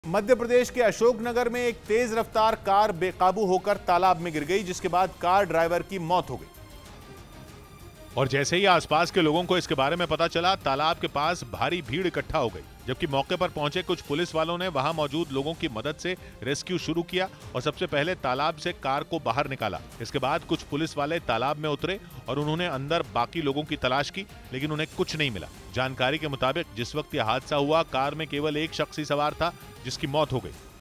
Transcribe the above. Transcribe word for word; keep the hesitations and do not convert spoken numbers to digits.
मध्य प्रदेश के अशोकनगर में एक तेज रफ्तार कार बेकाबू होकर तालाब में गिर गई, जिसके बाद कार ड्राइवर की मौत हो गई। और जैसे ही आसपास के लोगों को इसके बारे में पता चला, तालाब के पास भारी भीड़ इकट्ठा हो गई। जबकि मौके पर पहुंचे कुछ पुलिस वालों ने वहां मौजूद लोगों की मदद से रेस्क्यू शुरू किया और सबसे पहले तालाब से कार को बाहर निकाला। इसके बाद कुछ पुलिस वाले तालाब में उतरे और उन्होंने अंदर बाकी लोगों की तलाश की, लेकिन उन्हें कुछ नहीं मिला। जानकारी के मुताबिक जिस वक्त यह हादसा हुआ, कार में केवल एक शख्स ही सवार था, जिसकी मौत हो गई।